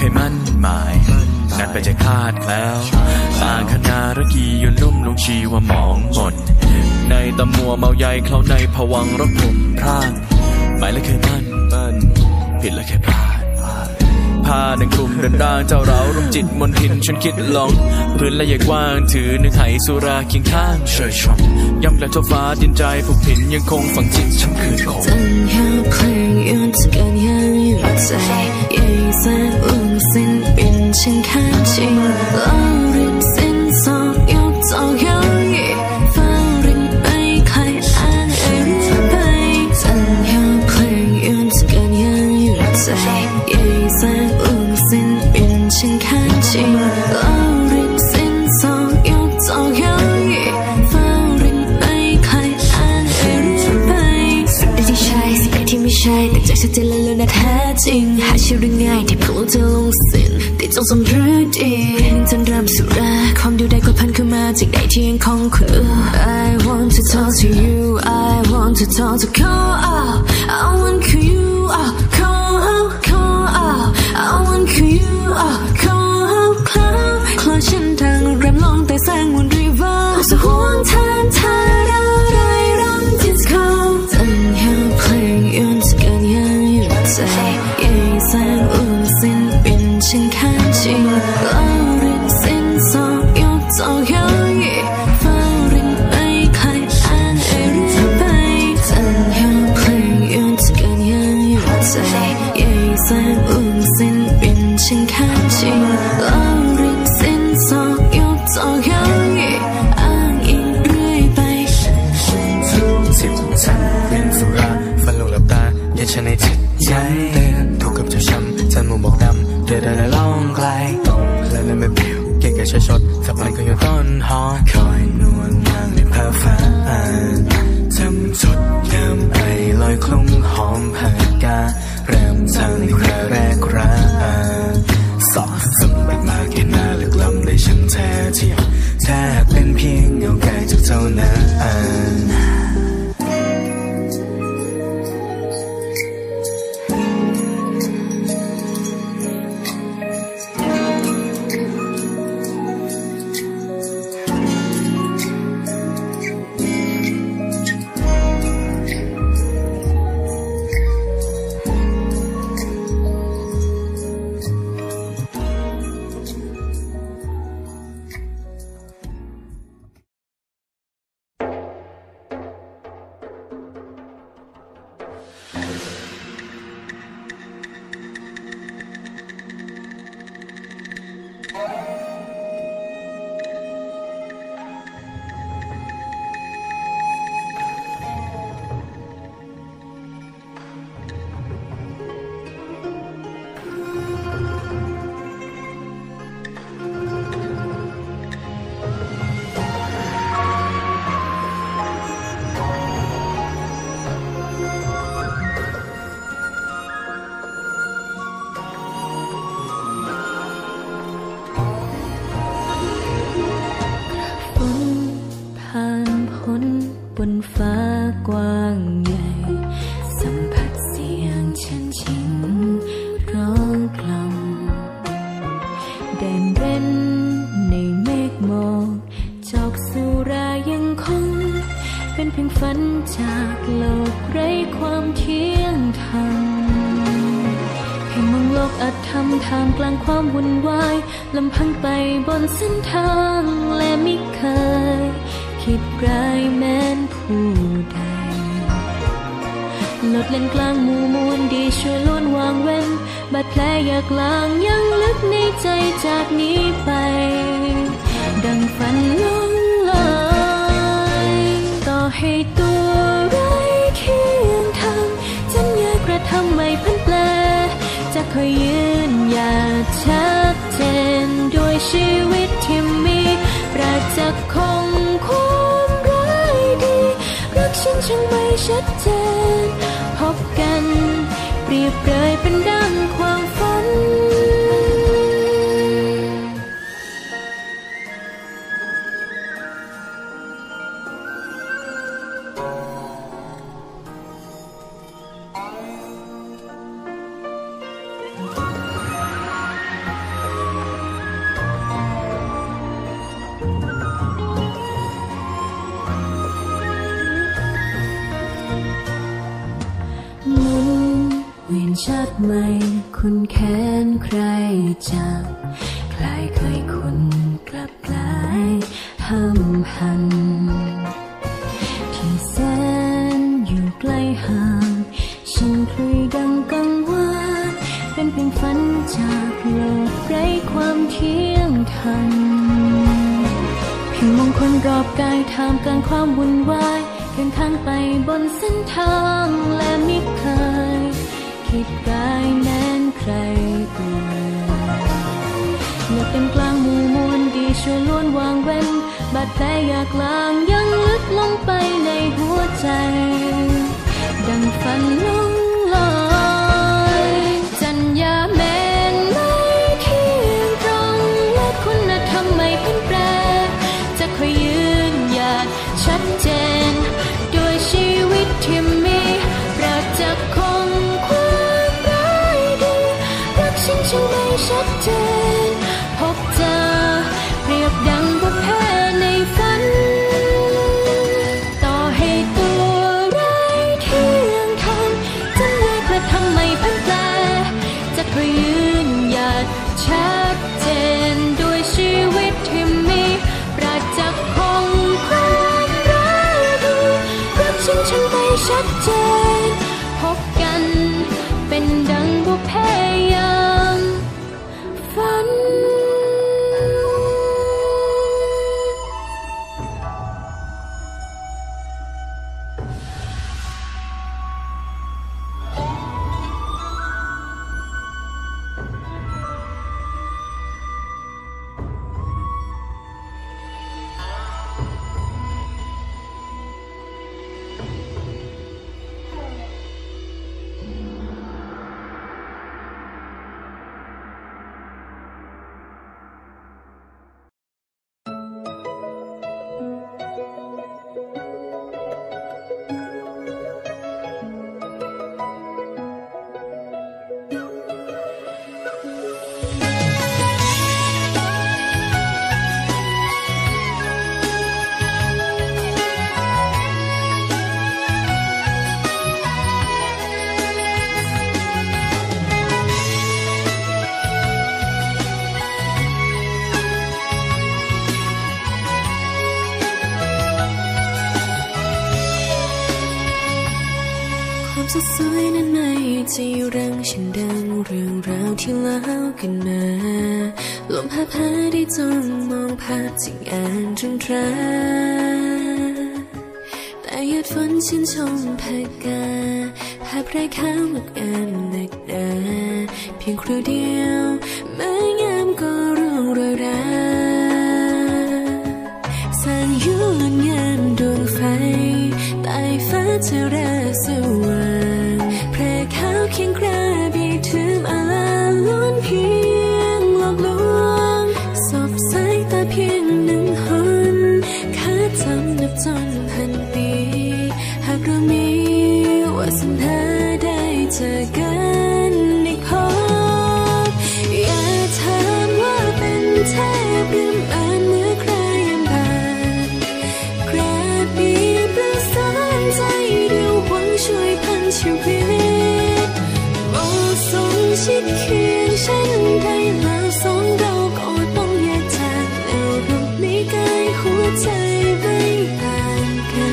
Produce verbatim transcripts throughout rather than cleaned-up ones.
ยมั่นหมายนัดไปจะคาดแล้วต่างคณะระกียนลุ่มลงชีว่าหมองหมดในตะมัวเมาใหญ่เข้าในผวังรักผมพลาดหมายและเคยมั่นผิดและแค่พลาดพาหนึ่งกลุ่มเดินร่างเจ้าเรารวมจิตมนทินฉันคิดลองพื้นและใหญ่กว้างถือหนึ่งไหสุราเคียงข้างเฉยชมย่ำกระทบฟ้าดินใจผูกผินยังคงฝังจิตฉันคืนคง怎样培养这个样乐在夜色无心变成看清老人心所有早有意放任被开安而日背怎样培养这个样乐在夜色无心变成看清老人心所有早有意放任被开安而日背สิ่งที่ใช่สิ่งที่ไม่ใช่แต่ใจชัดเจนและเลยนะแท้จริงหาชื่อเรื่องง่ายที่พูดจะลงสิ้นติดจงสำรึกดีจนเริ่มสุราความดูได้ก็พันขึ้นมาจากใดที่ยังคงคือ I want to talk to you I want to talk to call out I want to you out call out call out I want to you out call out cloud คลอฉันทางรำลองแต่แสงบน river สะห่วงทางทางเราได้ร้องที่เขา怎样培养这个样乐在夜色无心变成看清老人心所有早有意放任被开安而日背怎样培养这个样乐在夜色无心变成看清老人心所有早有意อ้างอิงเรื่อยไปสิบฉันเรียนสุราฝันลงหลับตาเย็นฉันในจิตใจเตือนถูกกับเจ้าช้ำจันมุมบอกดำเดินเดินล่องไกลตรงและเล่นไม่เปลี่ยวเก่งแก่ชดชดสับปะรดก็ยังต้นหอคอยนวลนางในผ้าฟ้าจำจดยามไปลอยคลุ้งหอมหากาเริ่มทางในคราแรกรักสอบสมบัติมาแค่หน้าเลือกลำได้ฉันแท้เทียมแท้เป็นเพียงเงากายจากเท่านั้นบนฟ้ากว้างใหญ่สัมผัสเสียงฉันชิงร้องกล่อมแดนเร้นในเมฆหมอกจอกสุรายังคงเป็นเพียงฝันจากโลกไร้ความเที่ยงธรรมเพียงมองโลกอาจทำท่ามกลางความวุ่นวายลำพังไปบนเส้นทางและไม่เคยคิดร้ายแม้นผู้ใดหลดเล่นกลางหมู่มวลดีช่วยล้วนวางเว้นบาดแผลอยากลางยังลึกในใจจากนี้ไปดังฝันลงลอยต่อให้ตัวไร้เคียงทางฉันอยากกระทำไม่พันแปรจะคอยยืนหยัดชัดเจนด้วยชีวิตที่มีประจักษ์คงความร้ายดีรักฉันช่างไม่ชัดเจนพบกันเปรียบเปรยเป็นดังความฝันชัดไหมคุณแค้นใครจากคลายเคยคุณกลับกลายห้ามหันที่แสนอยู่ใกล้ห่างฉันคุยดังกังวานเป็นเพียงฝันจากโลกไร้ความเที่ยงธรรมเพียงมองคนรอบกายท่ามกลางความวุ่นวายเดินทางไปบนเส้นทางและมิเคยคิดกายแน่นใครเอ่ยเมื่อเป็นกลางหมู่มวลดีช่วยล้วนวางเว้นบาดแผลอยากลางยังลึกลงไปในหัวใจดังฝันลงลอยจัญญาแม้นไม่เที่ยงตรงและคุณธรรมไม่เปลี่ยนแปลงจะคอยยืนหยัดชัดเจนด้วยชีวิตที่มีเราจะคงความร้ายดีรักฉันจึงไม่ชัดเจนพบเจอเปรียบดังบุพเพในฝันต่อให้ตัวร้ายเที่ยงธรรมจันไว้กระทำไม่พันแปรจะคอยยืนหยัดชัดเจนด้วยชีวิตที่มีเราจะคงความร้ายดีรักฉันจึงไม่ชัดเจนพบกันเป็นดังบุพเพยามฝันสดสวยนั้นไม่จะรังฉันดังเรื่องราวที่เล่ากันมาลมพัดพาได้จนมองภาพที่อ่านจนตราแต่หยาดฝนชื่นชมแผ่กาภาพไร้ค่าหมดอันหนักหนาเพียงครู่เดียวแม้งามก็ร่วงโรยราสร้างอยู่งดงามดวงไฟใต้ฟ้าเธอราสว่างแพร่ขาวเคียงกราบีถือมาล้วนเพียงหลอกลวงสบสายตาเพียงหนึ่งหนข้าจำนับจนพันปีหากเรามีวาสนาได้เจอกันอีกพบอย่าถามว่าเป็นเทพหรืออ่านเมื่อใครยังผ่านกราบีประสานใจเดียวหวังช่วยพันชีวิตเหมาะสมชิดเคียงฉันได้แล้วสองเราก็ต้องแยกจากแล้วรูปนี้กายหัวใจไม่ต่างกัน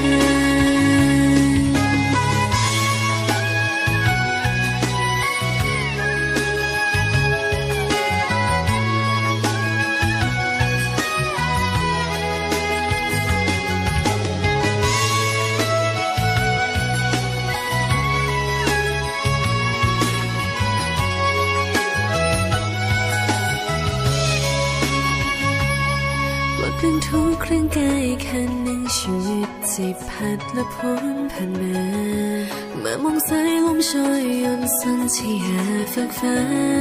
เรื่องทุกเรื่องกายคันหนึ่งชีวิตสิพัดและพ้นผ่านมาเมื่อมองสายลมโชยยนสันที่หาฝากฟ้า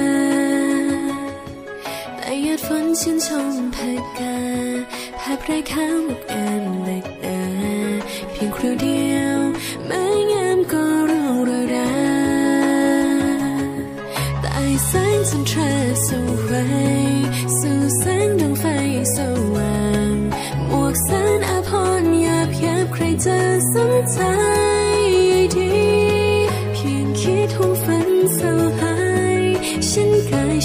แต่หยาดฝนชื่นชมแผ่กาภาพไร้ค่าหมดอันหนักหนาเพียงครู่เดียวแม้งามก็ร่วงโรยราใต้แสงจันทราสว่างสู่แสงดวงไฟสว่างหมวกแสนอาภรณ์หยาบหยาบใครจะสนใจดีเพียงคิดทุ่งฝันส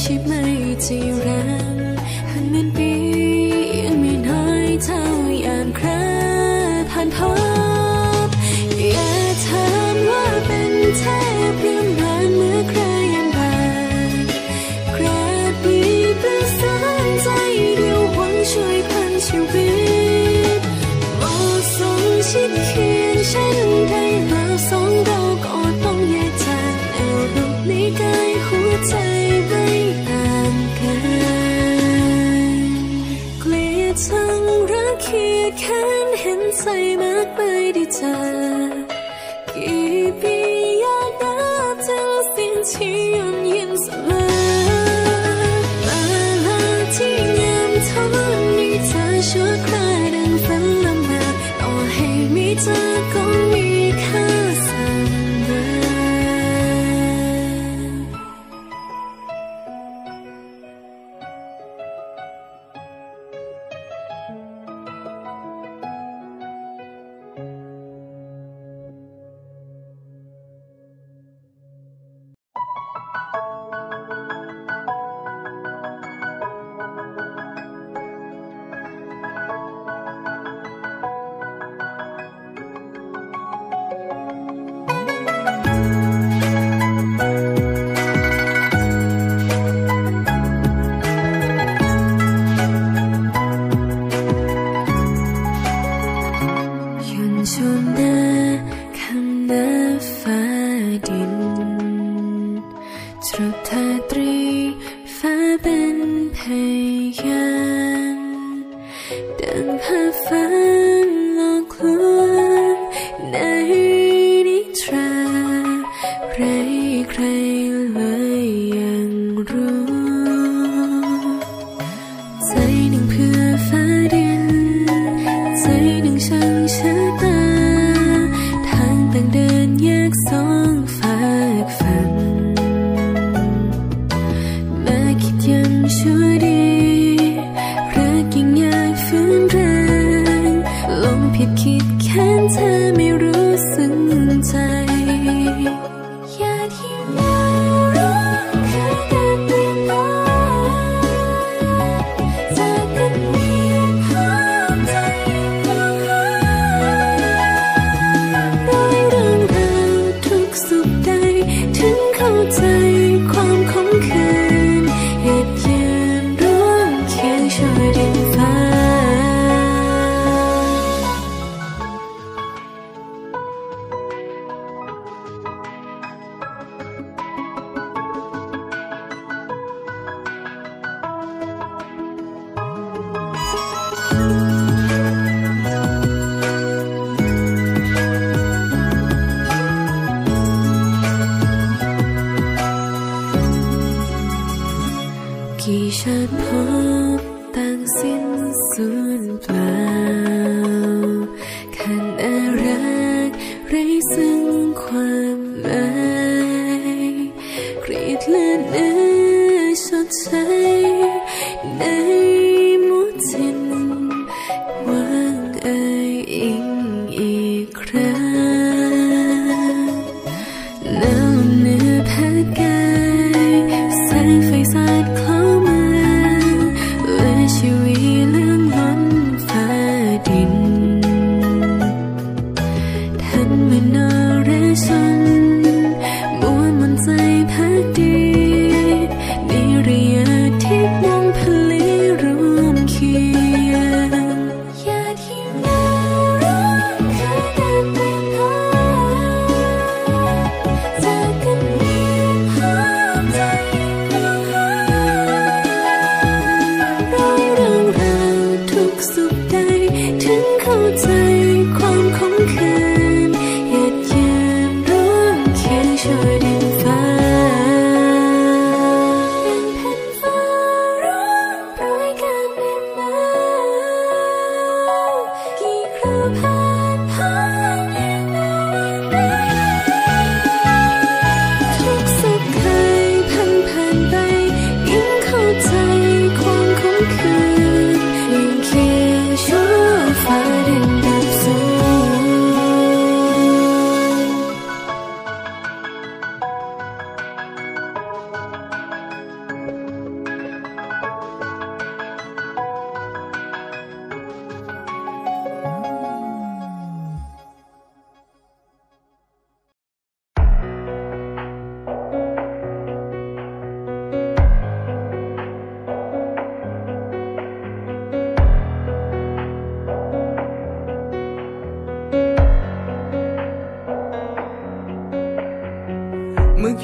ช่ไหมที่รักหันเหมือนปียังไม่น้อยเท่าอย่างคราผ่านพบอย่าถามว่าเป็นเทพเรื่องรานเมื่อใครยังผ่านกราบมีประสานใจเดียวหวังช่วยพันชีวิตมองส่งชิดเคียงฉันได้แล้วสองเราก็ต้องแยกจากอารมณ์ในกายหัวใจไม่ต่างกันเกลียดชังรักเคียดแค้นเห็นใจมากไม่ได้เจอกี่ปีอยากนับเจอสิ่งที่ย่นยินเสมอมาลาที่งามทนมีเธอชั่วคราดังฝันละเมอต่อให้มีเธอก็มีค่าเสมอกี่ชาติพบต่างสิ้นสูญเปล่าขันอารักไร้ซึ่งความหมายกรีดเลือดเนื้อชดใช้ในมุทินวางเอ่ยอิงอีกครั้งน้ำเนื้อแพ้กายแสงไฟสาดคล้องชีวิตเลื่องล้นฟ้าดินทันเมื่อนรชนมัวมนใจพักดีนิริยาที่มองผลิรวมเคียงอย่าที่น่ารักแค่การเปลี่ยนผ่านจากกันเพียงหอมใจสุขใดถึงเข้าใจความขมขื่นหยัดยืนร่วมเคียงช่วยดินฟ้าเป็นแผ่นฟ้าร้องโปรยการเดินมากี่คราวผ่านพ้นยังไม่ทุกสุขเคยผ่านผ่านไปยิ่งเข้าใจความขมขื่นยิ่งเคียง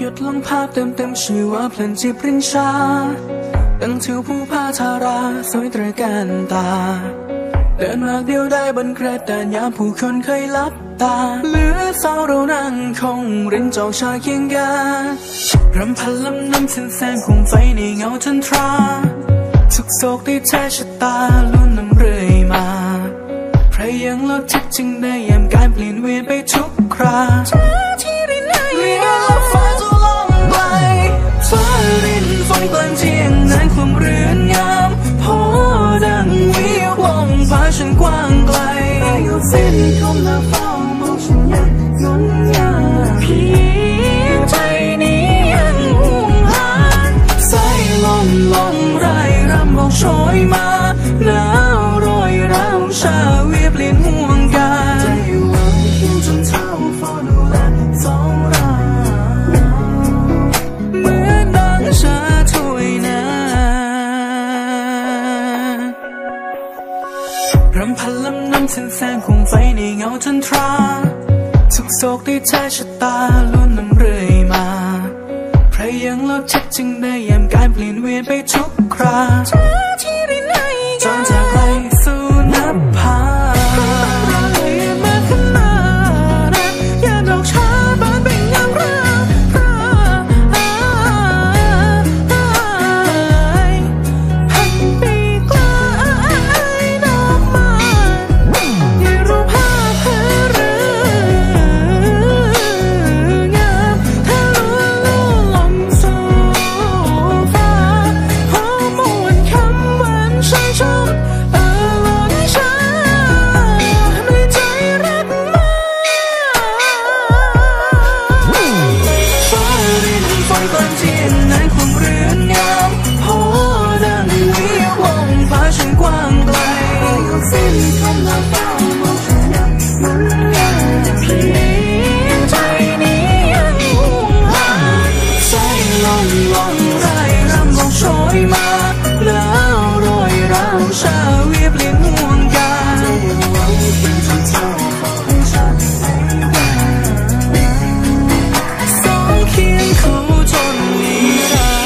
ยุดลงภาพเต็มเต็มชื่อว่าเพลินจิบรินชาดังทิวผู้พาทาราสวยตระการตาเดินมาเดียวได้บนกระดานยามผู้คนเคยลับตาเหลือสาวเรานั่งคงรินจอกชาเคียงกันรำพันลำน้ำเส้นแสงคงไฟในเงาจันทราทุกโศกได้แท้ชะตาลุ้นนำเรื่อยมาใครยังลดทิศจึงได้ยามการเปลี่ยนเวียนไปทุกคราที่รินให้เรียกฟ้าจะล่องไปฟ้ารินฝนกลางเที่ยงนั้นความเรือนงามพอดังวิววงฟ้าฉันกว้างไกลอยู่สิ้นคมและเฝ้ามองฉันยังงดงามเพียงใจนี้ยังห่วงหาสายลมลมไรรำบอกโชยมาหนาวโรยร้าวชาเวียเปลี่ยนห่วงกันใจหวังเพียงจนเท่าเฝ้าดูแลสองเราเหมือนดังชาถ้วยน้ำรำพันลำน้ำเส้นแสงคงไฟในเงาจันทราทุกโศกได้แท้ชะตาลุ้นนำเรื่อยมาใครยังลดทิศจึงได้ยามการเปลี่ยนเวียนไปทุกคราที่รินให้จนจากไกลสู่นับพามาขนาดนั้นอย่าดอกชาบานเป็นงามร่าร่าพันปีกลายดอกไม้ให้รูปภาพเธอเรื่องามเธอล้วนลุ่ลมสู่ฟ้าหอมมวนคำหวานช่างชมเออล้นชาในใจรักมาฟ้ารินฝนกลางเที่ยงนั้นความเรือนงามพอดังวิววงฟ้าฉันกว้างไกลสิ้นคำและเฝ้ามองฉันยังงดงามเพียงใจนี้ยังห่วงหาสายลมลมไรรำบอกโชยมาหนาวโรยร้าวชาเวียเปลี่ยนห่วงกันใจหวังเพียงจนเท่าเฝ้าดูฉันสองเคียงคู่จนนิรันดร์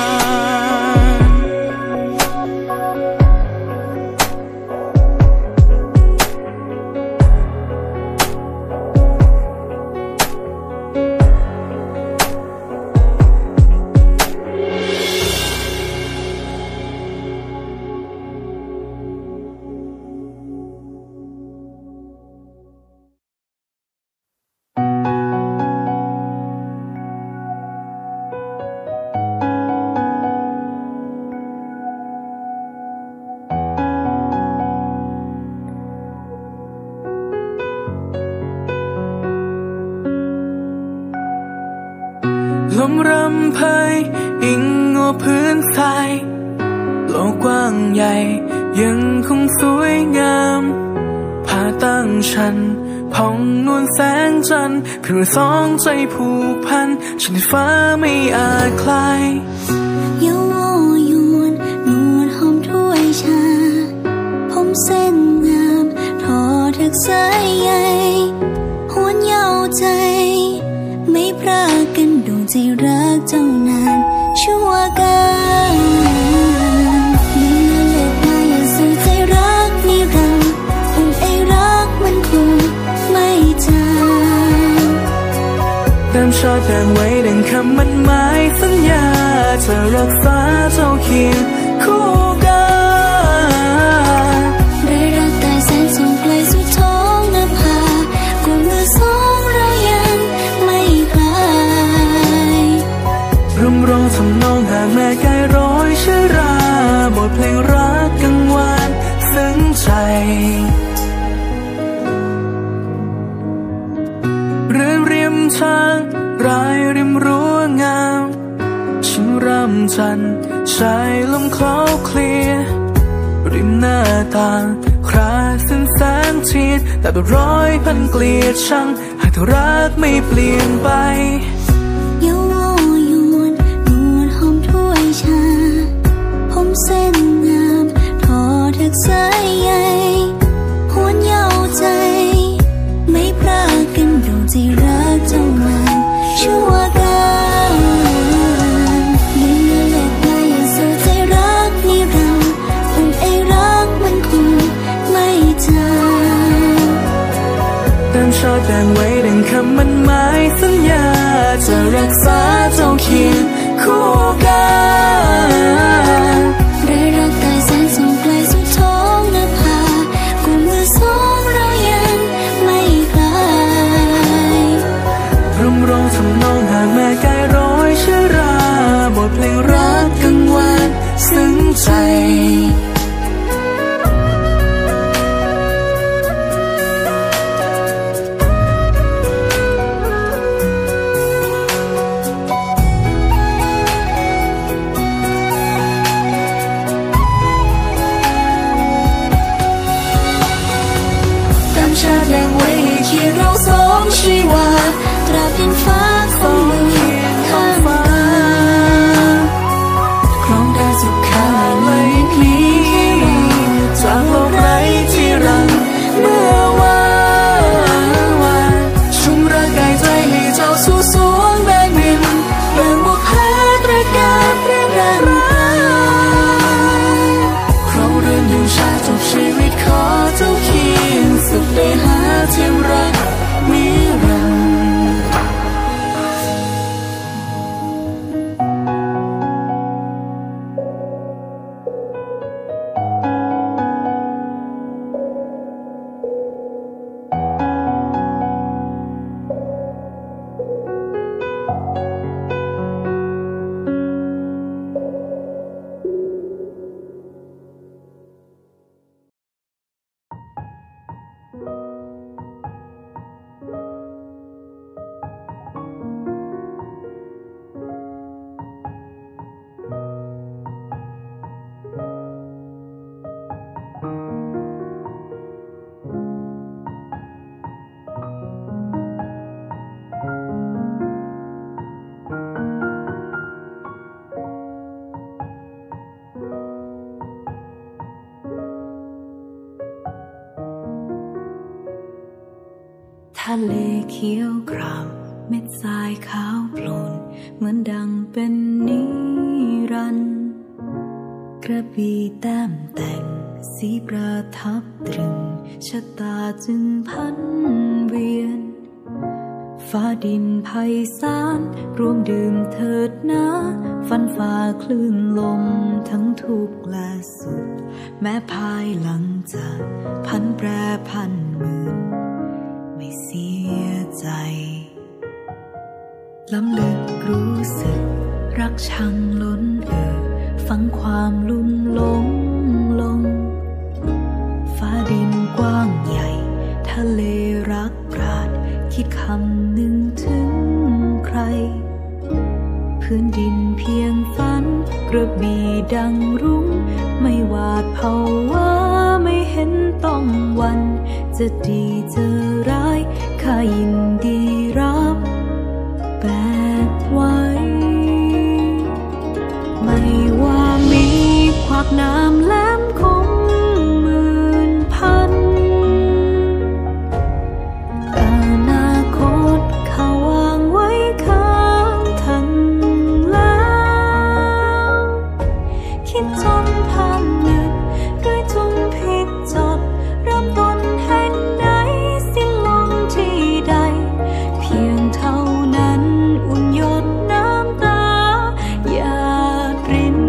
ลมรำเพยอิงโอพื้นทรายโลกกว้างใหญ่ยังคงสวยงามผ้าตั้งฉันผ่องนวลแสงจันทร์เพื่อสองใจผูกพันฉันที่ฟ้าไม่อาจคลายเยาว์ยวนนวลหอมถ้วยชาผมเส้นงามทอถักสายใยหวนเยาว์ใจไม่พรากกันดวงใจรักเจ้านานชั่วการไม่นานเลิกมาอย่าสื่อใจรักนิรันดร์อุ่นไอรักมันคงไม่จางตามชาติดังไว้ดังคำมั่นหมายสัญญาจะรักษาเจ้าเคียงคู่กันได้รักแต่แสนส่งไกลสุดท้องนภากว่ามือสองเรายังไม่คลายร่มร้องทำนองหากแม่กายร้อยชราบทเพลงรักกังวานซึ้งใจเรือนริมทางรายริมรั้วงามฉันรำจันทร์ชายลมเคล้าเคลียริมหน้าต่างคราสิ้นแสงเทียนแต่เป็นร้อยพันเกลียดชังหากเธอรักไม่เปลี่ยนไปเยาว์ยวนนวลหอมถ้วยชาผมเส้นงามทอถักสายใยหวนเยาว์ใจไม่พรากกันดวงใจรักเจ้านานชั่วการดงไว้ดังคำมั่นหมายสัญญาจะรักษาเจ้าเคียงคู่กันได้รักกายแสนส่งไกลสุดท้องนภากุมมือสองเรายังไม่ไกลร่มร้องทำนองหากแม่กายร้อยชราบทเพลงรักกังวานซึ้งใจชาติแดงไว้ให้เคียงเราสองชีวาตราบดินฟ้าคงมือข้างฟ้าครองได้สุขคาไม่พลีจากโลกไร้ที่รังเมื่อวานวานชุ่มร่างกายใจให้เจ้าสู่สวงแบกบินเดินบุกหาตระการเรื่องราวครองเรือนอยู่ชาจบชีวิตขอเจ้าเคียงสุขได้หาเทียมรักนิรันดร์ทะเลเขียวครามเม็ดทรายขาวโพลนเหมือนดังเป็นนิรันดร์กระบี่แต้มแต่งสีประทับตรึงชะตาจึงพันเวียนฟ้าดินไพศาลรวมดื่มเถิดนะฟันฝ่าคลื่นลมทั้งทุกข์และสุขแม้ภายหลังจะพันแปรพันหมื่นไม่เสียใจล้ำลึกรู้สึกรักชังล้นเอ่อฟังความลุ่มหลงลงฟ้าดินกว้างใหญ่ทะเลรักปราดคิดคำหนึ่งถึงใครพื้นดินเพียงฝันกระบี่ดังรุ้งไม่หวาดภาวะไม่เห็นต้องวันจะดีจะร้ายข้ายินดีรับแบกไว้ไม่ว่ามีขวากน้ำแหลมคมหมื่นพันอนาคตข้าวางไว้ข้างทันแล้วคิดจนผ่านนึกด้วยจงผิดจดเริ่มต้นแห่งใดสิ้นลงที่ใดเพียงเท่านั้นอุ่นหยดน้ำตาหยาดริน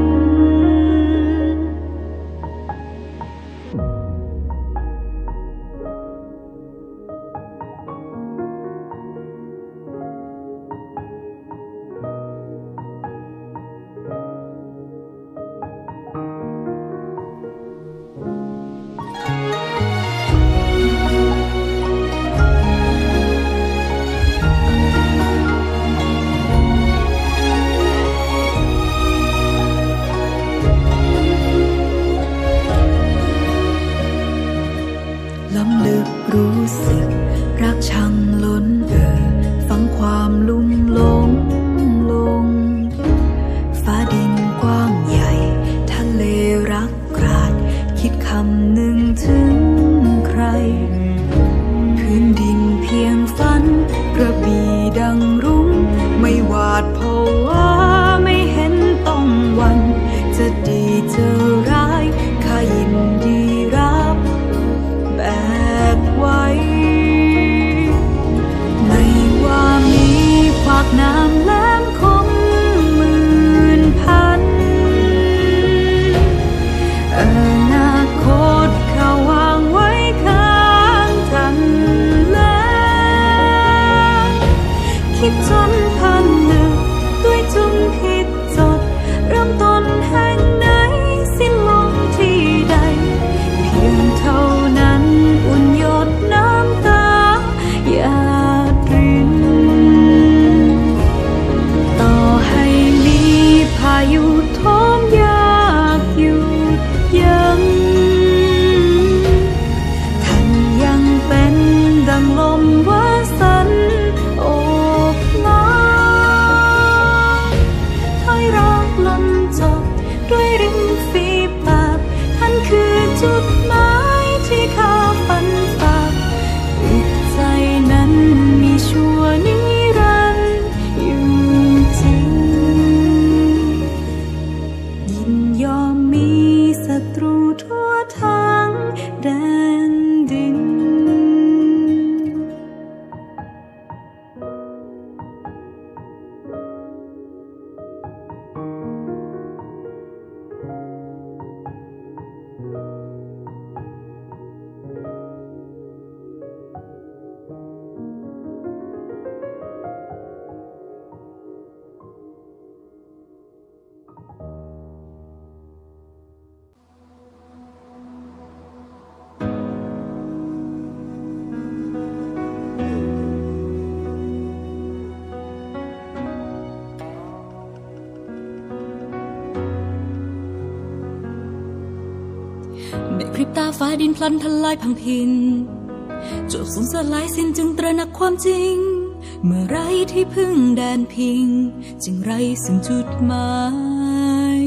ล้ำลึกรู้สึกรักชังล้นเอ่อฟังความลุ่มหลงลงฟ้าดินกว้างใหญ่ทะเลรักกราดคิดคำหนึ่งถึงใครพื้นดินเพียงฝันกระบี่ดังรุ้งไม่หวาดภาวะไม่เห็นต้องวันจะดีจะร้ายข้ายินดีรับแบกไว้ฟ้าดินพลันทลายพังพินจบสูญสลายสิ้นจึงตระหนักความจริงเมื่อไรที่พึ่งแดนพิงจึงไรซึ่งจุดหมาย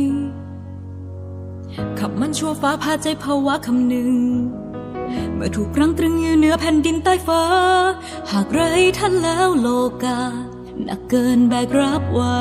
ขับมันชั่วฟ้าพาใจภาวะคำหนึ่งเมื่อถูกรั้งตรึงอยู่เหนือแผ่นดินใต้ฟ้าหากไรท่านแล้วโลกาหนักเกินแบกรับไว้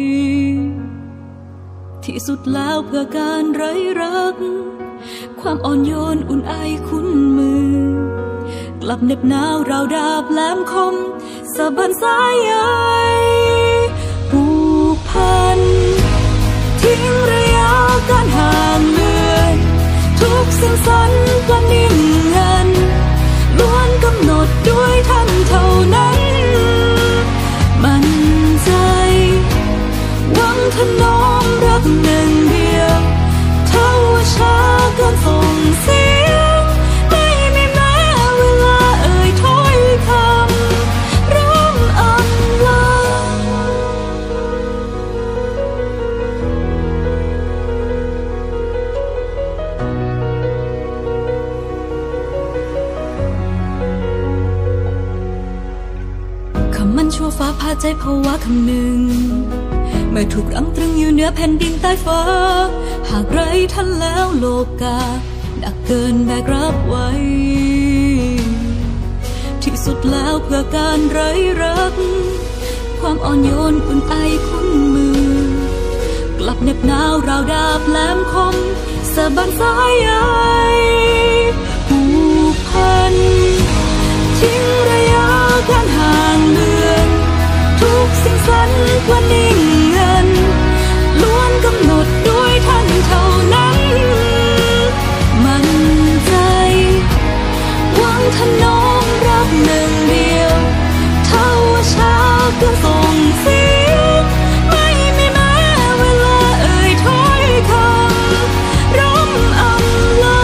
ที่สุดแล้วเพื่อการไร้รักความอ่อนโยนอุ่นไอคุ้นมือกลับเหน็บหนาวราวดาบแหลมคมสะบันสายใยผูกพันทิ้งระยะการห่างเลือนทุกสิ่งสันปลานิ่งเงินล้วนกำหนดด้วยท่านเท่านั้นมั่นใจหวังถนอมรักหนึ่งเดียวเท่าว่าช้าเกินส่งเสียงไม่มีแม้เวลาเอ่ยถ้อยคำร้องอำลาคำมันชั่วฟ้าพาใจภาวะคำหนึ่งเมื่อถูกรั้งตรึงอยู่เหนือแผ่นดินใต้ฟ้าหากไรท่านแล้วโลกาหนักเกินแบกรับไว้ที่สุดแล้วเพื่อการไร้รักความอ่อนโยนอุ่นไอคุ้นมือกลับเหน็บหนาวราวดาบแหลมคมสะบันสายใยผูกพันทิ้งระยะการห่างเลือนทุกสิ่งสันกว่านิ่งเงินล้วนกำหนดด้วยท่านเท่านั้นมั่นใจหวังถนอมรักหนึ่งเดียวเท่าว่าช้าเกินส่งเสียงไม่มีแม้เวลาเอ่ยถ้อยคำร้องอำลา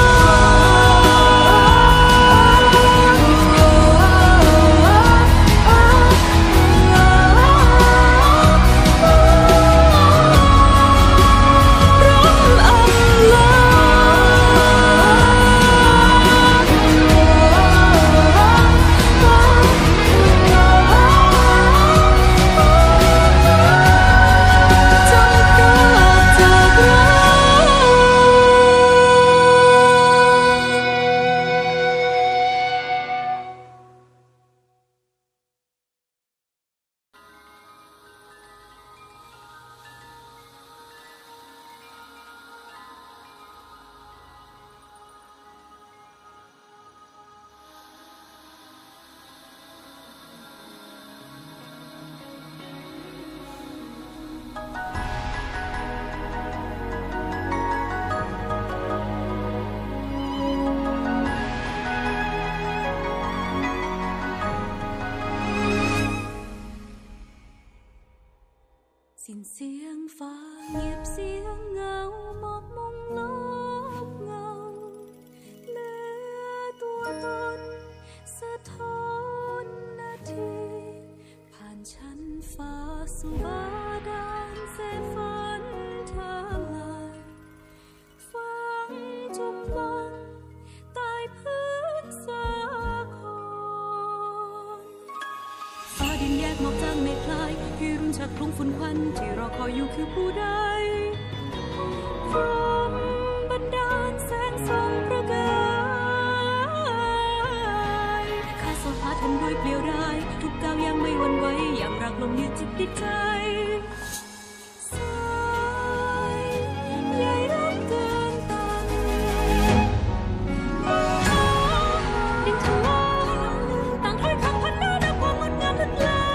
สิ้นเสียงฟ้าเงียบเสียงเงาหมอกมุงลบเงาเหลือตัวตนสะท้อนนาทีผ่านชั้นฟ้าสู่บาดาลแสนฝันทลายฟังจุกวังใต้พื้นสาครฟ้าดินแยกหมอกจางเมฆคลายพิรุณชักคลุ้งฝุ่นควันที่รอคอยอยู่คือผู้ใดพร้อมบันดาลแสงส่องประกายข้าสอบหาทันด้วยเปลี่ยวรายทุกก้าวยังไม่หวั่นไหวอย่างรักลมยืดจิตติดใจสายใหญ่รักเกินตันดินทลายต่างถ้อยคำพันหน้านับความงดงามลึกล้ำ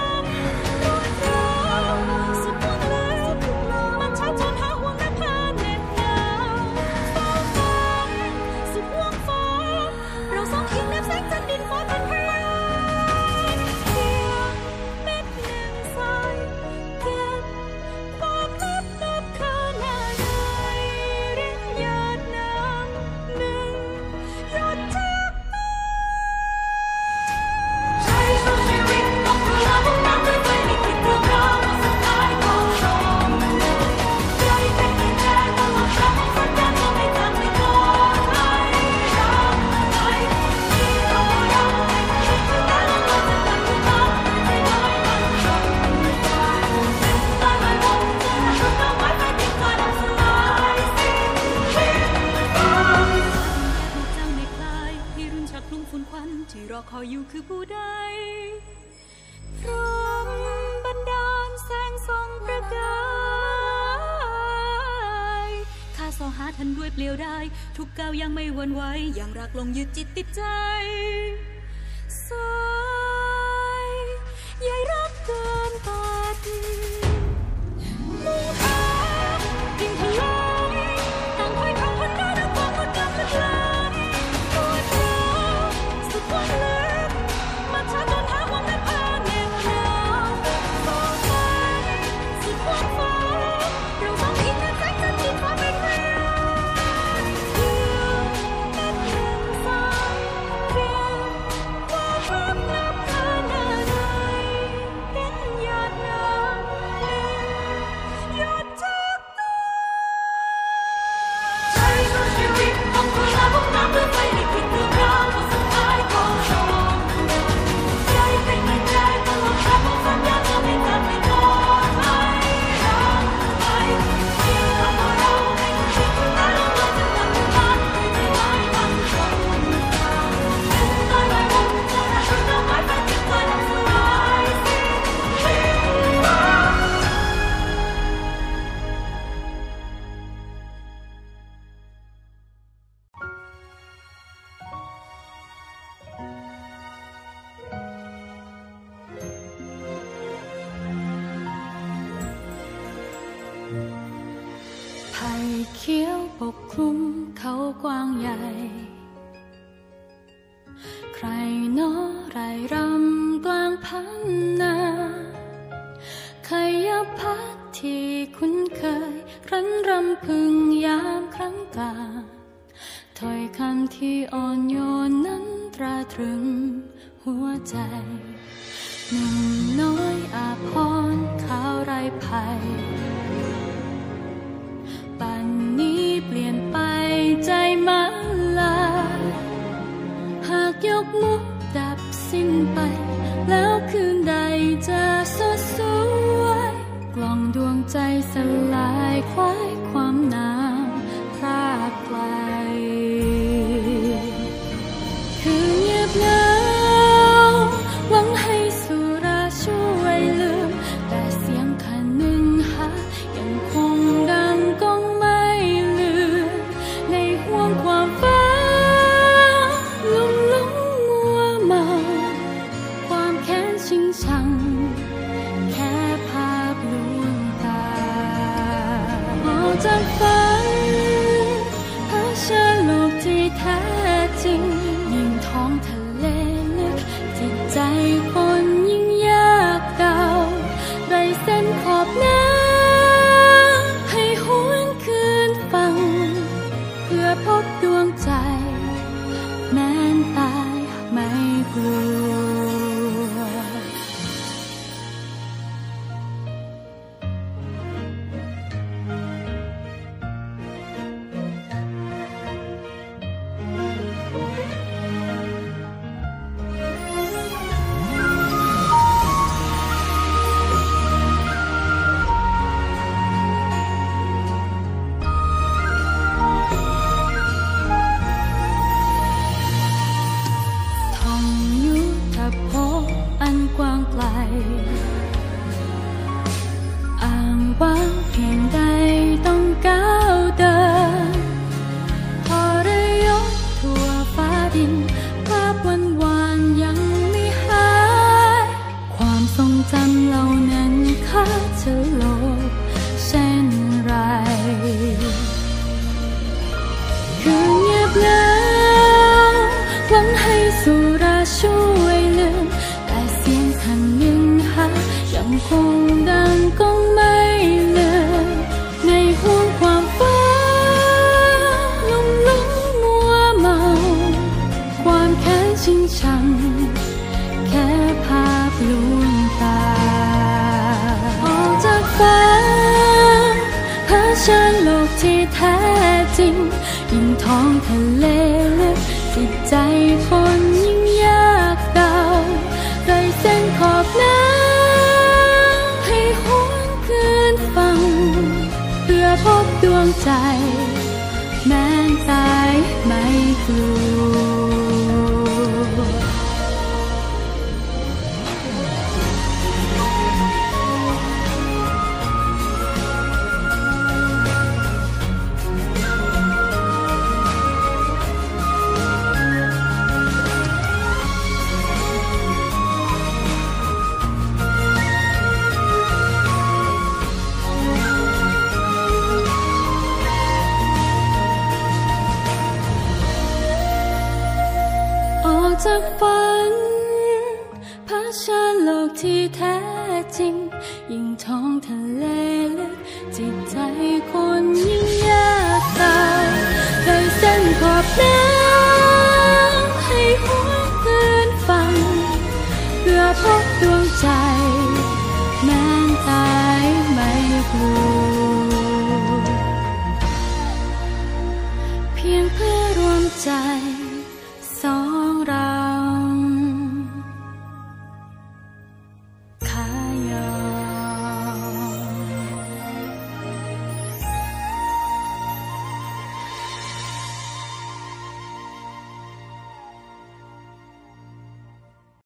ลุ่มฝุ่นควันที่รอคอยอยู่คือผู้ใดพร้อมบันดาลแสงส่องประกายข้าส่อหาท่านด้วยเปลี่ยวได้ทุกก้าวยังไม่หวั่นไหวอย่างรักลงยึดจิตติดใจสายใยรักเกินตัดมุ่งหายิ่งพลังต่างคอยทำพันได้ด้วยความงดงามและพลังตัวเธอสุดวันลึกมาช้าจนหาความเป็นผ่านเหน็บหนาวต่อไปสุดวันฟ้าเราสองอิงนั้นแสงจันทร์ที่ความเป็นเรียวเพื่อเป็นหนึ่งสายเรียงความรักนับขนาดไหนเป็นหยาดน้ำเลี้ยหยดจากตาใช้สู้ชีวิตต้องคุยและพวกน้ำเพื่อไปให้คิดเรื่องราววันสุดท้ายของสองใจเป็นเงินใจตลอดทางของสัญญาจะไม่ตัดไม่ทอดไม่รักไม่ที่ทำให้เราไม่คิดถึงแต่เราก็จะทำให้มันไม่ได้ไว้ทั้งสองถึงตอนไหนผมจะรักคุณเอาไว้เป็นจิตใจและสลายสิ้นชีวิตไผ่เขียวปกคลุมเขากว้างใหญ่ใครน้อไรรำกลางพันนาขยับพัดที่คุ้นเคยครั้นรำพึงยามครั้งกาถ้อยคำที่อ่อนโยนนั้นตราตรึงหัวใจหนุ่มน้อยอาภรณ์ขาวไรไผ่ป่านนี้เปลี่ยนไปใจมาลายหากยกมุกดับสิ้นไปแล้วคืนใดจะสดสวยกล่องดวงใจสลายคล้ายความหนาวพรากไกลคือเงียบเหงาหวังให้สุราช่วยลืมแต่เสียงคันหนึ่งหายังคงดังก้องไม่ลืมในห่วงความฟ้าลุ่มหลงมัวเมาความแค้นชิงชังแค่ภาพลวงตาออกจากฝันเผชิญโลกที่แท้จริงยิ่งท้องทะเลลึกจิตใจคนยิ่งยากเดาไรเส้นขอบน้ำให้หวนคืนฟังเพื่อพบดวงใจแม้นตายไม่กลัวอ้างว้างเพียงใดต้องก้าวเดินทรยศทั่วฟ้าดินภาพวันวานยังไม่หายความทรงจำเหล่านั้นข้าจะลบเช่นไรคือเงียบเหงาหวังให้สุราช่วยลืมแต่เสียงคันหนึ่งหายังคงดังก้องไม่เลือนในห่วงความฟ้าลุ่มหลงมัวเมาความแค้นชิงชังแค่ภาพลวงตาออกจากฝันเผชิญโลกที่แท้จริงยิ่งท้องทะเลลึกจิตใจคนยิ่งยากเดาไรเส้นขอบน้ำให้หวนคืนฟังเพื่อพบดวงใจแม้นตายไม่กลัวอกจากฝันเผชิญโลกที่แท้จริงยิ่งท้องทะเลลึกจิตใจคนยิ่งยากตายโดยเส้นขอบน้ำ